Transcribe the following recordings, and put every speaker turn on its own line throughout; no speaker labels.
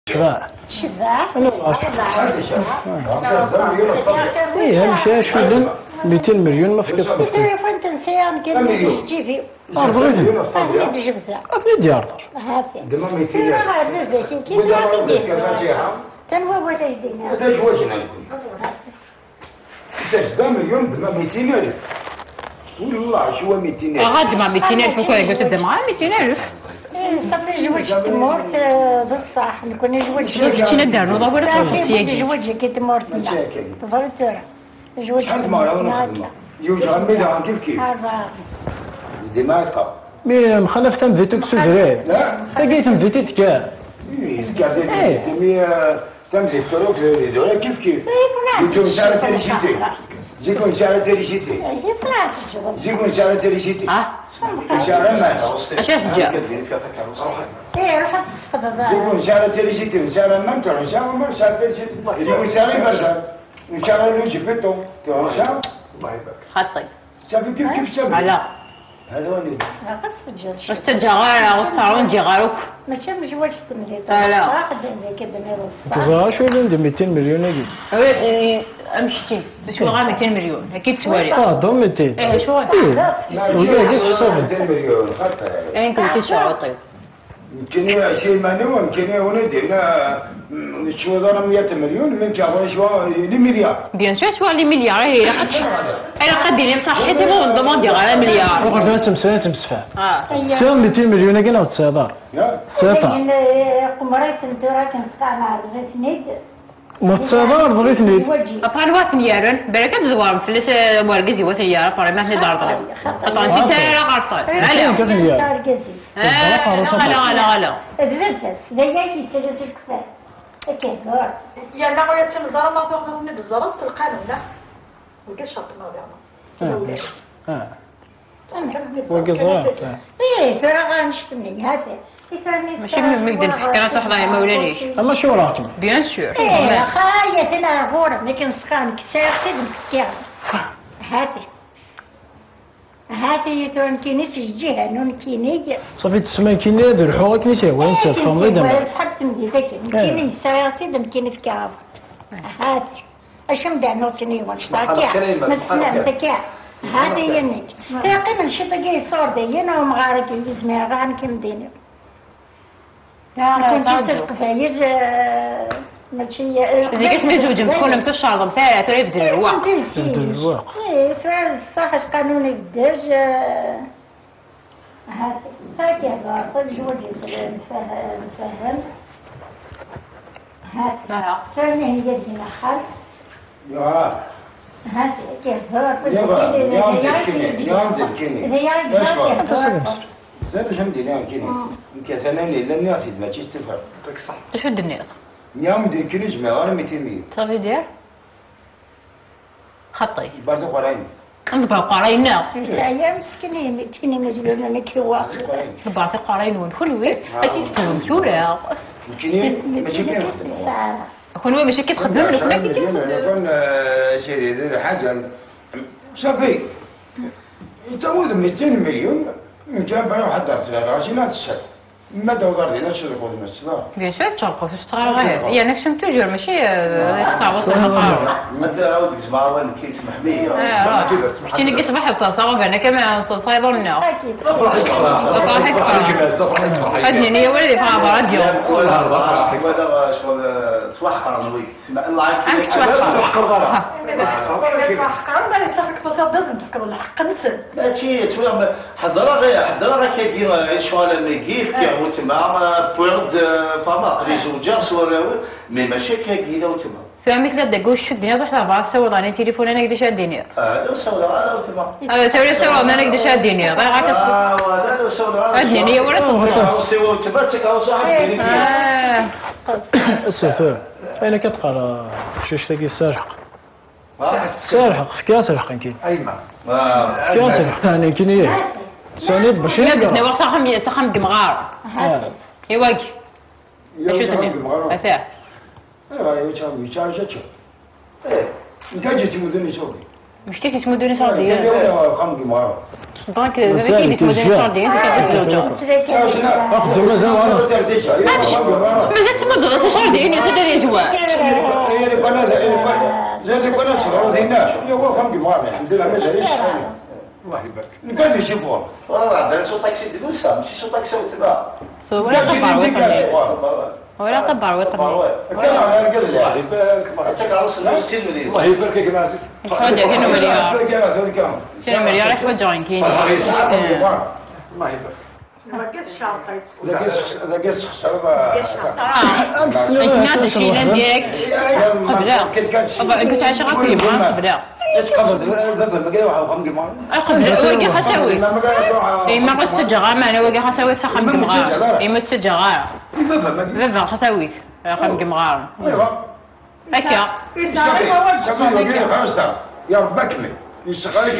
شباع
شباع
ايه مشى شو 200 مليون ما فكرت
التليفون تنسيان كلمة تجيبي
أثني ديار
دما 200 10 مليون دما 200,000 والله شو 200,000
غاد ما 200,000 وكذا قلت دما 200,000
صافي جوج تمورت بصح نكون جوج
كنتي ندار نوضه ولا
صافي جوج كي تمورت تصورت جوج
شحال مرة يوجد غميلة كيف ديماركا
مي مخلف تم فيتوك سوفري
لا
تلقيت فيتي تكا
تم الطرق دولة كيف يجون شارع تريشيتي جيكون شارع تريشيتي جيكون شارع تريشيتي شارع ما
اش جا
ايه راح تصفى
جيكون شارع تريشيتي شارع ما تروح شارع تريشيتي جيكون شارع بازار وشارع لوجي بيتو تروح شارع
خطي
شافي كيف شافي
على
هذا هو اللي
بس تجاغر وصارون جيغاروك
ماشي جواج تمريض
لا
تزرع شو اللي 200 مليون يجي
امشتي بس هو غير 200 مليون اكيد سوالي
ضم 200
ايه شو
ولا زيد حسابه
200 مليون خطر
ايه يمكن كيسوى طيب
يمكن شيء ما نو يمكن ولدي انا شو ضرب 100 مليون من كابون شو لمليار
بيان سور سوا لي مليار هي انا قد ديري بصح حيت مو ندوموندي على مليار
وقت تمسنا تمسفى
سير
200 مليون كاين او تصادر سيطا
قمريت انتورا كنسقع مع الغيثنيد
متصادر ضريتني
طبعا واتنيارن بركات دوار فلس ورقزي وثيار طبعا ما هني دار طلب طبعا انت تايره غلطان لا
بزاف دايا كيتسلس الكفار كيهار
يا لا غير تمزار ما تاخذني بالزرط القانون لا وكاش شرط ما ولا
وقزرات
ايه ترى غنشتمني هذا
ماشي من مقدر نحكي انا تحضري ما ولانيش
اما شو راكم
بيان سور
ايه خاية انا غورة لكن سخان كسار سيد مكتير هاتي يترون كينيس الجهة نون كيني
صافي تسمى كيني ذو الحوغ كنيسة وين تفهم غير دم
سحبت من ذاك كيني سيارتي دم كيني في كعب هاتي اشم دع نوصيني ونشتاكي ما تسمع متكاع هذا هي النيت تقريبا شي بقى يصور دينا ومغارك يزمي غان كم دينا كنت القفاير ماشي
زي كسمي زوج مكون متشعر ثلاثة تريف دروق
دروق
ايه فعلا الصحة قانوني بالدرج هاكي هذا الزواج يصير نفهم هاكي ثاني هي دينا خالد هاتي كيف
زي باش مدينا كيني يمكن ثاني لن ياخذ ما تجيش تفهم صح
شو الدنيا
نيام دير كيلو جماعه انا 200 مليون
صافي دير خطي
برضو قراين
نبقى قراينا
يا مسكينين كيني مزيون انا كيوا
نبقى قراين ونخلوي هاتي تكلم كولا
يمكن ماشي كاين
كون ماشي كتخدم لك ولا
كون شي حاجه صافي يتعود 200 مليون كان بان واحد دار ثلاثه لا تشهد ما دور لينا شركوا لنا الصدار
بيان سور تشرقوا في الصغار غير هي نفس توجور ماشي تعوص الحقاره
مثلا عاودك زباوه كيس محميه
كنتي نقص واحد صواب انا كما صايروا لنا فرحك هادني نيه ولدي فيها راديو
هذا شغل توحر نوي تسمع الله
عندك توحر
حقا بالي صافيك تصاب لازم تفكر الحق نسد
ماشي تسمع حضر كيدير شغل نيجيف كيعود تما بورد فما لي زوجات صور مي ماشي كيدير تما
فهمك لا تقول شو الدنيا بحال بعض سوى ضاني تليفون انا قداش الدنيا
لو سوى تما
هذا سوى انا قداش الدنيا غير غاك
لا لو سوى
الدنيا ولا تنطق
سوى تما تكاو صاحب
السفر اين كتقرا شوش تاكي سارحق سارحق في كاس سارحق كاين
ايما
كاس سارحق يعني كاين سند باش
يقدر نوصل سخم دمغار يواجه شو تني اثاه
ايوا يشاو انت جيتي مدني شوفي
مش كيف تمدوني سعودية
خمس مرات
دونك دابا كي تمدوني سعودية انت كتزوجها
اخذ مازال وانا
مازال تمدوا سعودية يا سيدي الزواج
هي اللي قناه زي اللي قناه صغرونيناش هو خمس مرات الحمد لله مازال الله يبارك نقدر نشوفوها عندنا سو طاكسي تدوسها ماشي سو طاكسي وتباع
ولا قبر وطني ولا قبر وطني
كان على قال لي هذاك عروس 60 مليون الله يبارك يا جماعه
حاجه كانوا مليار كانوا مليار راح وجعين كاين
الله يبارك
ما كاينش شعر قيس
اذا قلت خساره
انت شيلان ديريكت قبل قلت عايشه غير قبل
قبل دابا ما قالوا على خمس مرات
قبل واقي خساوي اي ما قلت تجغى ما انا واقي خساوي خمس مغار اي ما تجغى دابا خساوي خمس مغار هكا
يا رب اكمل يشتغلك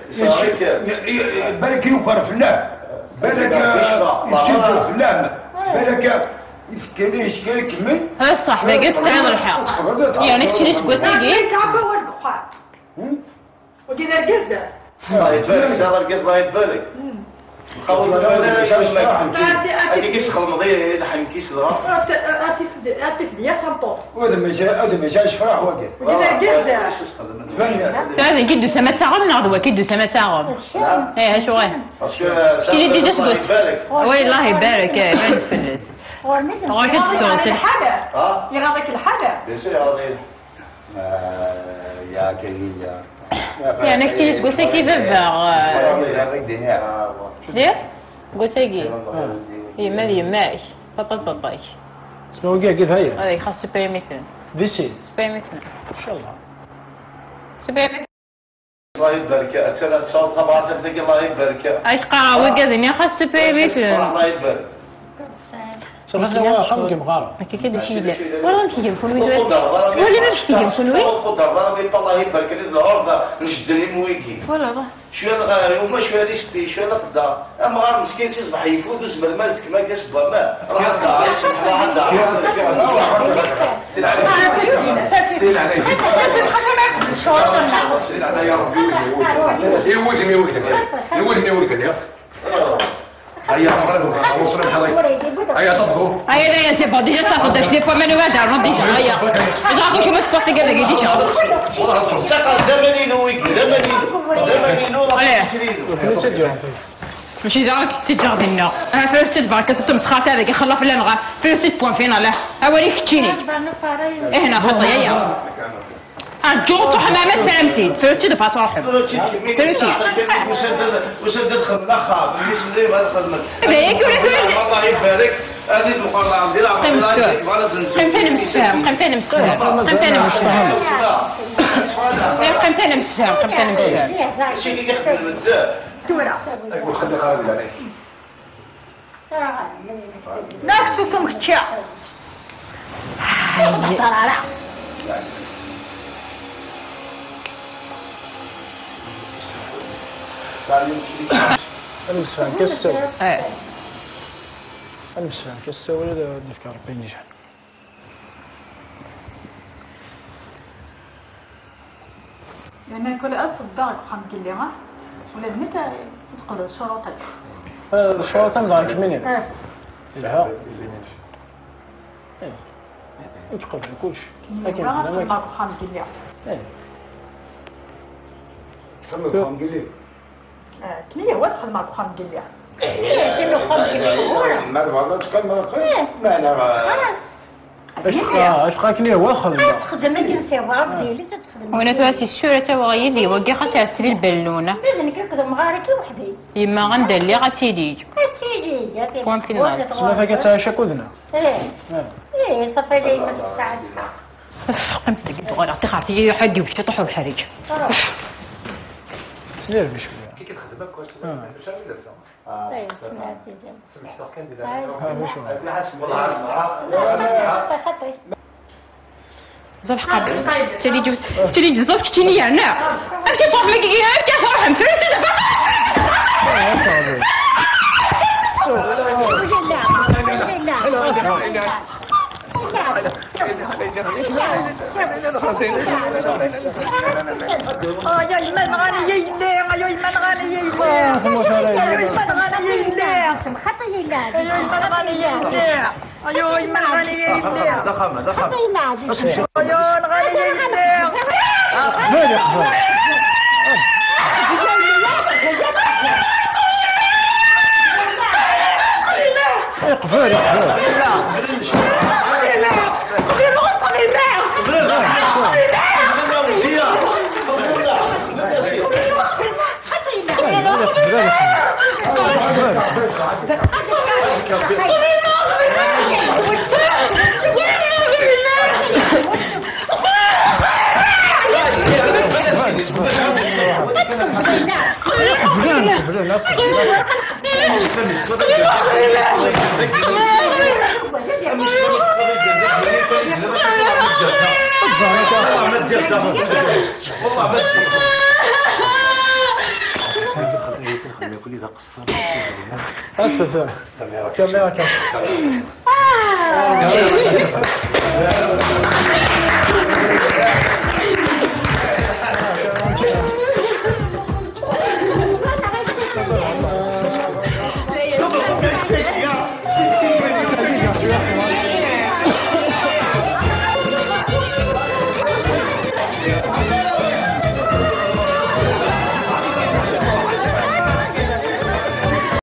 بالك يوقر في الله بالك يشتغل في الله بالك يشكل يكمل
هذا صح باقي تعيد الحق يعني كشريت كوساكي
كعبه والبقاع ودينا الجزء
الله يتبارك دار القص الله يتبارك خلص هذه كيس خلمضيه لحم كيس ضرب
اتفليه خمطوط
وهذا ما جاش فرح وقت
ودينا الجزء
هذا كيدو سما تاغم نعضوا كيدو سما تاغم ايه شو غير كي ديجا تقول والله يبارك بان فلس
يغاضيك الحاجة يغاضيك الحاجة
يا كيليا
يعني كتير تقولي دير قولي هي مالي ماش باباش
شنو كاع قلت هيا
هذا خاص سوبرميتن
فيسي
سوبرميتن
ان شاء الله
سوبرميتن
الله يبارك أتسنى تصوت طبعا تفلق الله يبارك
ايش قراوي قاعدين خاص سوبرميتن
الله يبارك
صراحه خمس مغاره
هكا كذا شي لا ولا مشي يمكن ويدوز ولا ما مشي يمكن وي
قدر الله يبارك لي العرضه نشد لي مويكي
والله
شويه الغالي وما شويه ريسبي شويه القدر اما غير مسكين تيصبح يفوت وزبل مالك ما كيصبر ما راه يا ربي يوزم هيا وصلنا بحضرتك هيا طبقوا
هيا لا يا سيبا ديجا تاخذ داش لي فوا ما نوادر نوض ديجا هيا اضغطوا شو ما تبورتي كذا ديجا ماشي زعما تجاردنا انا فلوس تبارك تمسخات هذاك يخلف لنا نغا فلوس بوان فينا لا اوريك تشيني هنا خطي هيا الجوط حمامات فهمتين فلوس دفع صاحب فلوس
وسدد خدمة خاف يسلم هذا خدمة
هذاك
الله يبارك هذه المقارنة عندنا
قيمتين مستفهم قيمتين مستفهم
شي اللي يخدم بزاف
تورا
وخلي خالد عليك
ناكسو سمكتشا
المسفان كسو المسفان كسو ولا دفكر ربي نجح
يعني كل ألف الدار خم كلمة ولا متى تدخل شروطك
الشروط نظام كمينين لها يدخل كلش لكن
ما خم كلمة
تكمل خام قليل
كلية وادخل معك خم كلمة
كله خم كلمة
ما والله تكمل خير ما انا
خلاص
اش قاكني هو خدمه
تخدم لك نسيوها بدي لسه تخدم
وانا تواسي الشورة تواغيلي وقي خاصها تسري البالونة
لازم كنخدم غارك وحدي
يما غندير لي غتيجي
تيجي
وين في النار
سما فيك تعيش كودنا
ايه صافي لي نص ساعة
قمت لقيت غير تخاطي حدي وش تطيح بحريج
سنير بشويه
كي كتخدمك كنت
ايه سمعتي
سمحت كان
زرح قبل تلي جبت تلي جزاف كتيني يعني امشي طوح لك امتى فرح مفرت دابا
كاميرا